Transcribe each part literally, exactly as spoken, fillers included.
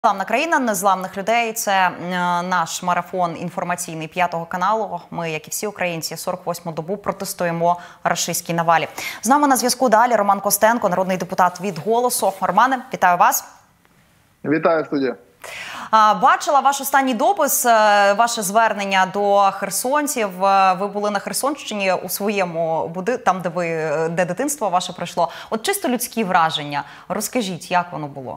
Незламна країна, незламних людей – це наш марафон інформаційний п'ятого каналу. Ми, як і всі українці, сорок восьму добу протистоїмо рашистській навалі. З нами на зв'язку далі Роман Костенко, народний депутат від «Голосу». Романе, вітаю вас. Вітаю, студія. Бачила ваш останній допис, ваше звернення до херсонців. Ви були на Херсонщині у своєму будинку, там, де ви, де дитинство ваше пройшло. От чисто людські враження. Розкажіть, як воно було?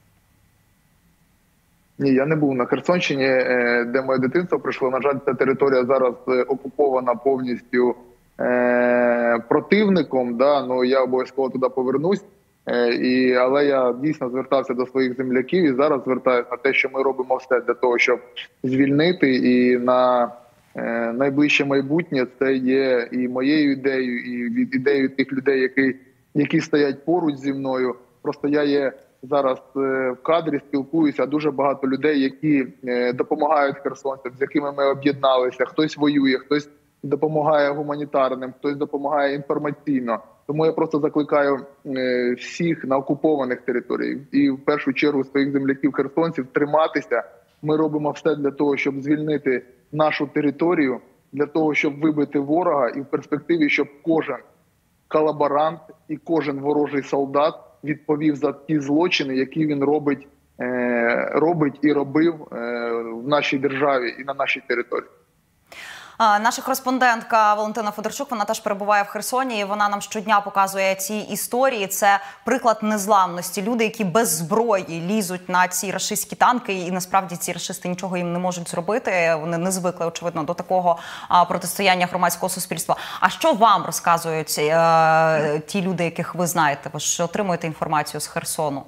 Ні, я не був на Херсонщині, де моє дитинство пройшло. На жаль, ця територія зараз окупована повністю е, противником. Да? Ну, я обов'язково туди повернусь. Е, і, але я дійсно звертався до своїх земляків і зараз звертаюся на те, що ми робимо все для того, щоб звільнити. І на е, найближче майбутнє це є і моєю ідеєю, і від ідеєю тих людей, які, які стоять поруч зі мною. Просто я є зараз в кадрі, спілкуюся, дуже багато людей, які допомагають херсонцям, з якими ми об'єдналися. Хтось воює, хтось допомагає гуманітарним, хтось допомагає інформаційно. Тому я просто закликаю всіх на окупованих територіях і в першу чергу своїх земляків херсонців триматися. Ми робимо все для того, щоб звільнити нашу територію, для того, щоб вибити ворога і в перспективі, щоб кожен колаборант і кожен ворожий солдат відповів за ті злочини, які він робить, е, робить і робив е, в нашій державі і на нашій території. Наша кореспондентка Валентина Федорчук, вона теж перебуває в Херсоні, і вона нам щодня показує ці історії. Це приклад незламності. Люди, які без зброї лізуть на ці рашистські танки, і насправді ці рашисти нічого їм не можуть зробити. Вони не звикли, очевидно, до такого а, протистояння громадського суспільства. А що вам розказують е, ті люди, яких ви знаєте? Ви ж отримуєте інформацію з Херсону?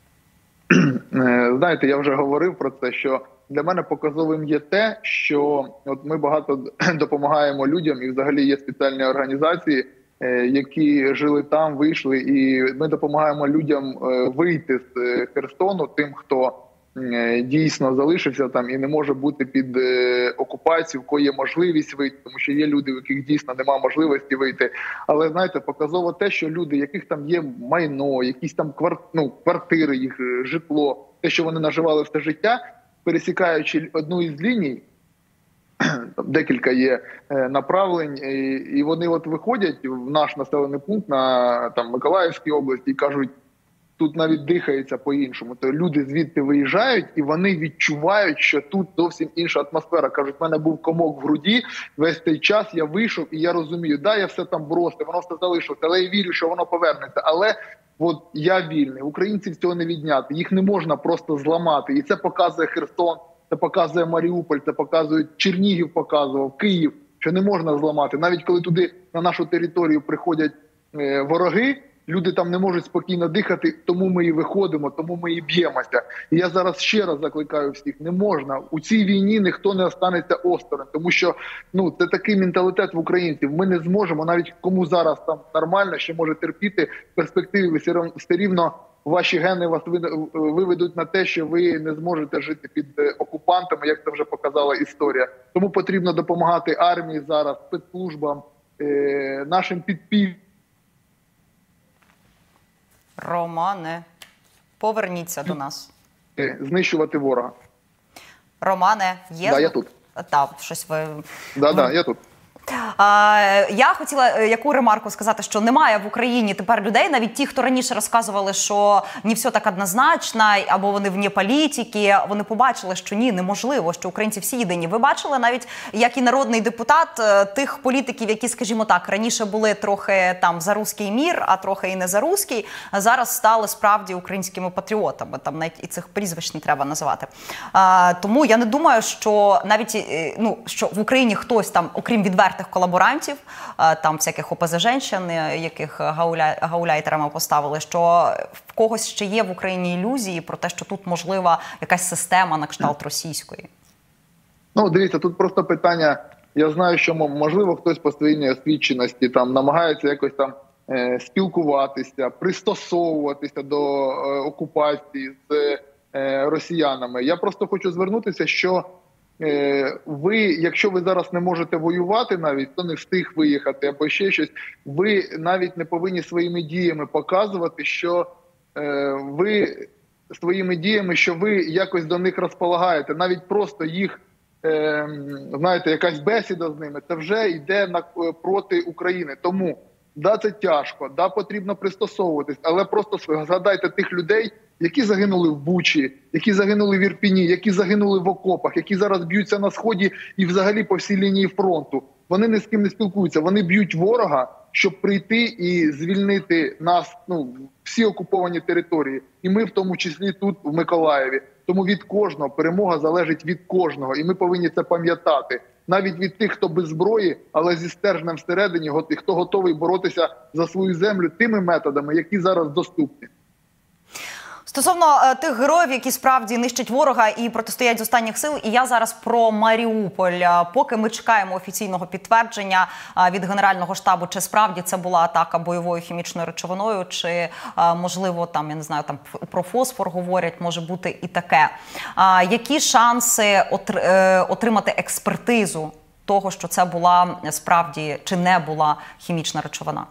Знаєте, я вже говорив про це, що для мене показовим є те, що от ми багато допомагаємо людям, і взагалі є спеціальні організації, які жили там, вийшли, і ми допомагаємо людям вийти з Херсону, тим, хто дійсно залишився там і не може бути під окупацією, в кого є можливість вийти, тому що є люди, у яких дійсно немає можливості вийти. Але, знаєте, показово те, що люди, яких там є майно, якісь там кварт... ну, квартири, їх житло, те, що вони наживали все життя, пересікаючи одну із ліній, там декілька є направлень, і вони от виходять в наш населений пункт на там, Миколаївській області і кажуть, тут навіть дихається по-іншому. То люди звідти виїжджають, і вони відчувають, що тут зовсім інша атмосфера. Кажуть, в мене був комок в груді, весь цей час я вийшов, і я розумію, да, я все там бросив, воно все залишилося, але я вірю, що воно повернеться. Але от я вільний, українців цього не відняти, їх не можна просто зламати. І це показує Херсон, це показує Маріуполь, це показує Чернігів, показував, Київ, що не можна зламати. Навіть коли туди на нашу територію приходять е, вороги, люди там не можуть спокійно дихати, тому ми і виходимо, тому ми і б'ємося. І я зараз ще раз закликаю всіх, не можна. У цій війні ніхто не останеться осторонь, тому що ну, це такий менталітет в українців. Ми не зможемо, навіть кому зараз там нормально, ще може терпіти, в перспективі все рівно ваші гени вас виведуть на те, що ви не зможете жити під окупантами, як це вже показала історія. Тому потрібно допомагати армії зараз, спецслужбам, нашим підпільним. Романе, поверніться до нас. Знищувати ворога. Романе, є? Да, я тут. Так, щось ви... Да, да, я тут. А, я хотіла яку ремарку сказати, що немає в Україні тепер людей, навіть ті, хто раніше розказували, що не все так однозначно, або вони вне політики, вони побачили, що ні, неможливо, що українці всі єдині. Ви бачили навіть, як і народний депутат, тих політиків, які, скажімо так, раніше були трохи там за руський мір, а трохи і не за руський, зараз стали справді українськими патріотами, там навіть і цих прізвищ не треба називати. А, тому я не думаю, що навіть, ну, що в Україні хтось там, окрім відвертих колаборантів, там всяких ОПЗЖенщин, яких гауля... гауляйтерами поставили, що в когось ще є в Україні ілюзії про те, що тут можлива якась система на кшталт російської. Ну, дивіться, тут просто питання, я знаю, що можливо хтось по своїй неосвіченості там намагається якось там е, спілкуватися, пристосовуватися до е, окупації з е, росіянами. Я просто хочу звернутися, що ви, якщо ви зараз не можете воювати навіть, хто не встиг виїхати або ще щось, ви навіть не повинні своїми діями показувати, що ви своїми діями, що ви якось до них розполагаєте. Навіть просто їх, е, знаєте, якась бесіда з ними, це вже йде на, проти України. Тому, да, це тяжко, да, потрібно пристосовуватись, але просто згадайте тих людей, які загинули в Бучі, які загинули в Ірпіні, які загинули в окопах, які зараз б'ються на Сході і взагалі по всій лінії фронту. Вони ні з ким не спілкуються, вони б'ють ворога, щоб прийти і звільнити нас, ну, всі окуповані території. І ми в тому числі тут, в Миколаєві. Тому від кожного, перемога залежить від кожного. І ми повинні це пам'ятати. Навіть від тих, хто без зброї, але зі стержнем всередині, хто готовий боротися за свою землю тими методами, які зараз доступні. Стосовно е, тих героїв, які справді нищать ворога і протистоять з останніх сил, і я зараз про Маріуполь. Поки ми чекаємо офіційного підтвердження е, від Генерального штабу, чи справді це була атака бойовою хімічною речовиною, чи, е, можливо, там, я не знаю, там про фосфор говорять, може бути і таке. Е, які шанси отр, е, отримати експертизу того, що це була справді, чи не була хімічна речовина?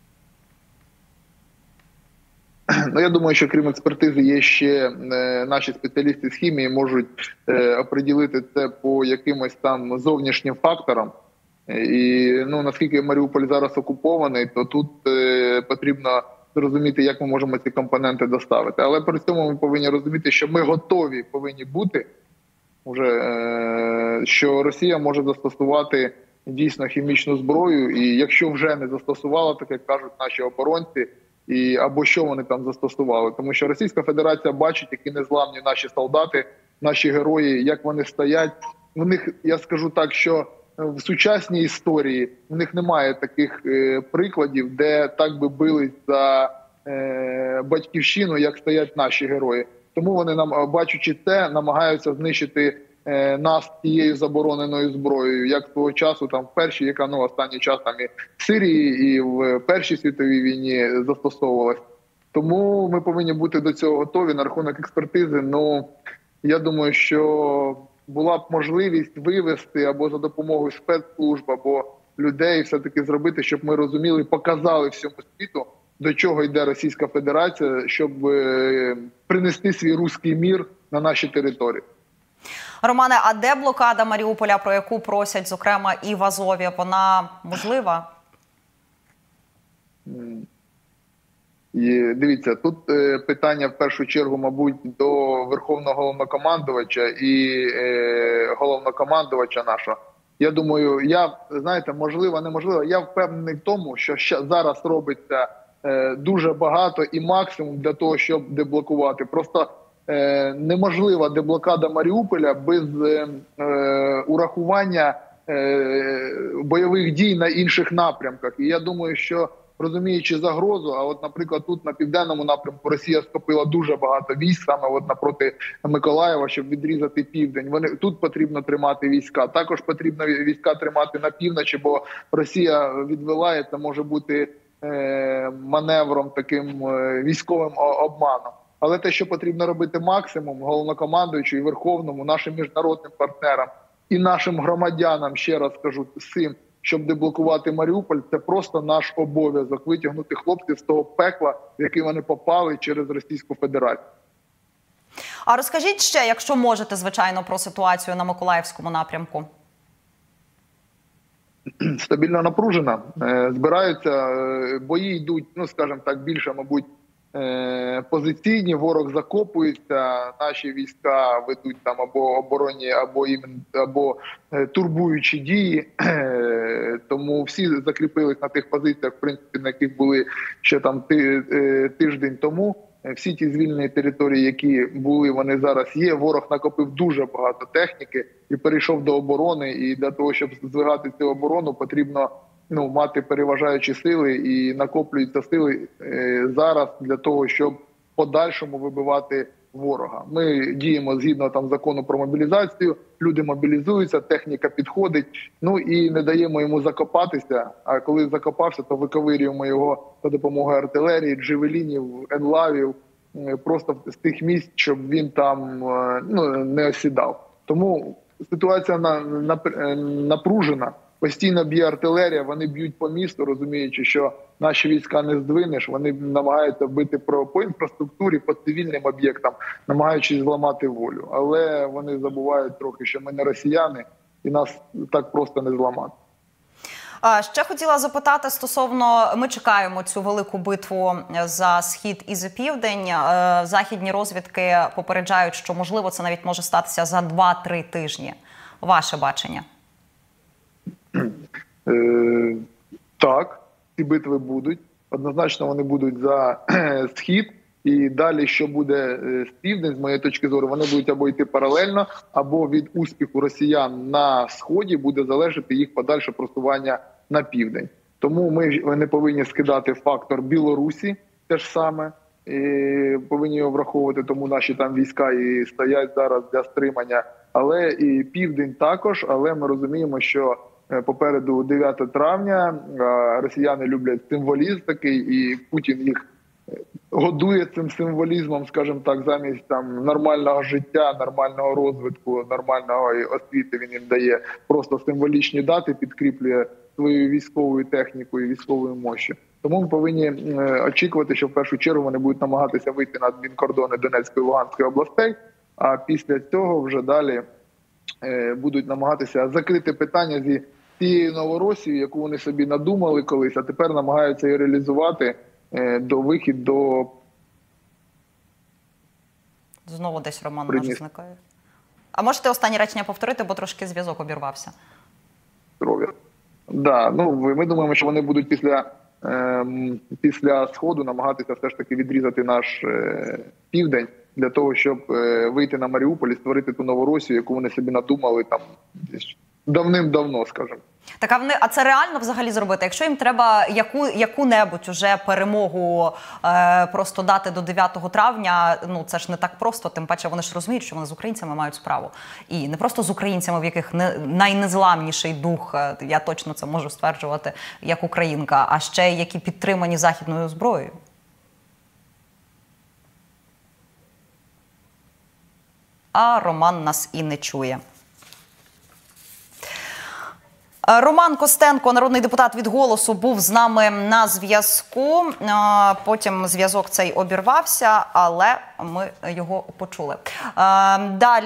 Ну, я думаю, що крім експертизи є ще е, наші спеціалісти з хімії можуть е, оприділити це по якимось там зовнішнім факторам. І, ну, наскільки Маріуполь зараз окупований, то тут е, потрібно зрозуміти, як ми можемо ці компоненти доставити. Але при цьому ми повинні розуміти, що ми готові повинні бути, вже, е, що Росія може застосувати дійсно хімічну зброю. І якщо вже не застосувала, так як кажуть наші оборонці, і або що вони там застосували. Тому що Російська Федерація бачить, які незламні наші солдати, наші герої, як вони стоять. У них, я скажу так, що в сучасній історії у них немає таких е, прикладів, де так би бились за е, батьківщину, як стоять наші герої. Тому вони, нам, бачачи це, намагаються знищити е, нас тією забороненою зброєю, як того часу там в першій, яка, ну, останній час там і в Сирії, і в Першій світовій війні застосовувалась. Тому ми повинні бути до цього готові. На рахунок експертизи, ну, я думаю, що була б можливість вивести або за допомогою спецслужб, або людей все-таки зробити, щоб ми розуміли, показали всьому світу, до чого йде Російська Федерація, щоб е, принести свій руський мір на наші території. Романе, а де блокада Маріуполя, про яку просять, зокрема, і в Азові, вона можлива? І дивіться, тут е, питання в першу чергу, мабуть, до Верховного Головнокомандувача і е, Головнокомандувача нашого. Я думаю, я, знаєте, можливо, неможливо, я впевнений в тому, що ща, зараз робиться е, дуже багато і максимум для того, щоб деблокувати. Просто е, неможлива деблокада Маріуполя без е, е, урахування е, бойових дій на інших напрямках. І я думаю, що розуміючи загрозу, а от, наприклад, тут на південному напрямку Росія скопила дуже багато військ, саме от напроти Миколаєва, щоб відрізати південь. Вони тут потрібно тримати війська. Також потрібно війська тримати на півночі, бо Росія відвела, і це може бути е, маневром таким е, військовим обманом. Але те, що потрібно робити максимум головнокомандуючу і верховному, нашим міжнародним партнерам і нашим громадянам, ще раз скажу, цим, щоб деблокувати Маріуполь, це просто наш обов'язок витягнути хлопців з того пекла, в яке вони попали через Російську Федерацію. А розкажіть ще, якщо можете, звичайно, про ситуацію на Миколаївському напрямку. Стабільно напружена. Збираються, бої йдуть, ну, скажімо так, більше, мабуть, позиційні, ворог закопується, наші війська ведуть там або оборонні, або, або турбуючі дії, тому всі закріпились на тих позиціях, в принципі, на яких були ще там тиждень тому. Всі ті звільнені території, які були, вони зараз є. Ворог накопив дуже багато техніки і перейшов до оборони, і для того, щоб здвигати цю оборону, потрібно ну, мати переважаючі сили, і накоплюються сили е, зараз для того, щоб в подальшому вибивати ворога. Ми діємо згідно там закону про мобілізацію, люди мобілізуються, техніка підходить, ну і не даємо йому закопатися, а коли закопався, то виковирюємо його за допомогою артилерії, джевелінів, енлавів, е, просто з тих місць, щоб він там е, ну, не осідав. Тому ситуація на, на, напружена. постійно б'є артилерія, вони б'ють по місту, розуміючи, що наші війська не здвинеш, вони намагаються бити про, по інфраструктурі, по цивільним об'єктам, намагаючись зламати волю. Але вони забувають трохи, що ми не росіяни, і нас так просто не зламати. Ще хотіла запитати стосовно, ми чекаємо цю велику битву за Схід і за Південь. Західні розвідки попереджають, що, можливо, це навіть може статися за два-три тижні. Ваше бачення? Е, так, ці битви будуть. Однозначно вони будуть за Схід. І далі, що буде з Південь, з моєї точки зору, вони будуть або йти паралельно, або від успіху росіян на Сході буде залежати їх подальше просування на Південь. Тому ми не повинні скидати фактор Білорусі теж саме, і повинні його враховувати, тому наші там війська і стоять зараз для стримання. Але і Південь також, але ми розуміємо, що попереду дев'яте травня, росіяни люблять символізм такий, і Путін їх годує цим символізмом, скажімо так, замість там нормального життя, нормального розвитку, нормальної освіти він їм дає просто символічні дати, підкріплює своєю військовою технікою, військовою мощю. Тому ми повинні очікувати, що в першу чергу вони будуть намагатися вийти на адмінкордони Донецької і Луганської областей, а після цього вже далі будуть намагатися закрити питання зі тією Новоросією, яку вони собі надумали колись, а тепер намагаються її реалізувати до вихід до... Знову десь Роман наш зникає. А можете останнє речення повторити, бо трошки зв'язок обірвався. Здоров'я. Да, ну, ми думаємо, що вони будуть після, е, після Сходу намагатися все ж таки відрізати наш е, Південь для того, щоб е, вийти на Маріуполь і створити ту Новоросію, яку вони собі надумали там давним-давно, скажімо. Так, а, вони, а це реально взагалі зробити? Якщо їм треба яку, яку-небудь уже перемогу е, просто дати до дев'ятого травня, ну це ж не так просто, тим паче вони ж розуміють, що вони з українцями мають справу. І не просто з українцями, в яких не, найнезламніший дух, я точно це можу стверджувати, як українка, а ще які підтримані західною зброєю. А Роман нас і не чує. Роман Костенко, народний депутат від «Голосу», був з нами на зв'язку. Потім зв'язок цей обірвався, але ми його почули. Далі.